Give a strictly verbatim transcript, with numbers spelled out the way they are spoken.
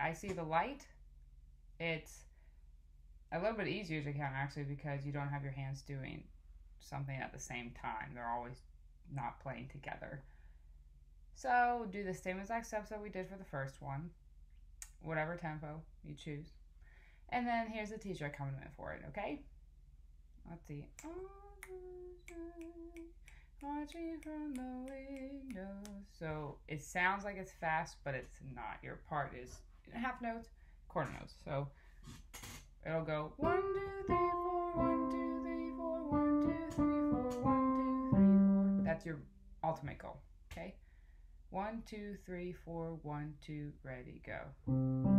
I see the light, it's a little bit easier to count actually because you don't have your hands doing something at the same time. They're always not playing together. So do the same exact steps that we did for the first one, whatever tempo you choose. And then here's the teacher accompaniment for it, okay? Let's see. Watching from the window. So it sounds like it's fast, but it's not. Your part is half notes, quarter notes. So it'll go one, two, three, four, one, two, three, four, one, two, three, four, one, two, three, four. That's your ultimate goal, okay? One, two, three, four, one, two, ready, go.